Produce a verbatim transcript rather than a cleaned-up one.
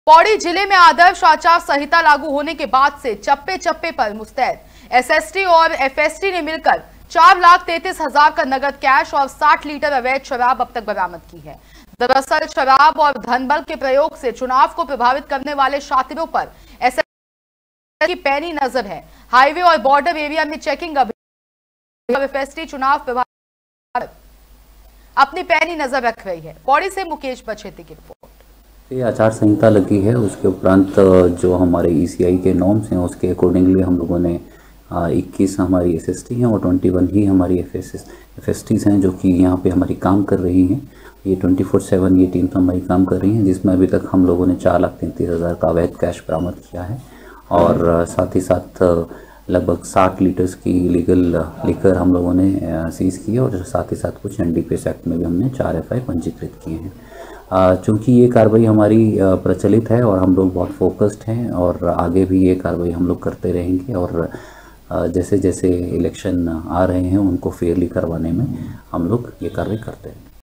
पौड़ी जिले में आदर्श आचार संहिता लागू होने के बाद से चप्पे चप्पे पर मुस्तैद एसएसटी और एफएसटी ने मिलकर चार लाख तैंतीस हजार का नगद कैश और साठ लीटर अवैध शराब अब तक बरामद की है। दरअसल शराब और धनबल के प्रयोग से चुनाव को प्रभावित करने वाले शातिरों पर एसएसटी की पैनी नजर है। हाईवे और बॉर्डर एरिया में चेकिंग अभियान एफएसटी चुनाव प्रभावित अपनी पैनी नजर रख रही है। पौड़ी से मुकेश बछेती की रिपोर्ट। ये आचार संहिता लगी है, उसके उपरांत जो हमारे ईसीआई के नॉर्म्स हैं उसके अकॉर्डिंगली हम लोगों ने इक्कीस हमारी एसएसटी हैं और इक्कीस ही हमारी एफएस एफएसटीज हैं जो कि यहाँ पे हमारी काम कर रही हैं। ये ट्वेंटी फोर सेवन ये टीम हमारी काम कर रही हैं, जिसमें अभी तक हम लोगों ने चार लाख तैंतीस हज़ार का अवैध कैश बरामद किया है और साथ ही साथ लगभग साठ लीटर्स की लीगल लिकर हम लोगों ने सीज की है और साथ ही साथ कुछ एनडीपीएस एक्ट में भी हमने चार एफ आई पंजीकृत किए हैं। चूँकि ये कार्रवाई हमारी प्रचलित है और हम लोग बहुत फोकस्ड हैं और आगे भी ये कार्रवाई हम लोग करते रहेंगे और जैसे जैसे इलेक्शन आ रहे हैं उनको फेयरली करवाने में हम लोग ये कार्रवाई करते हैं।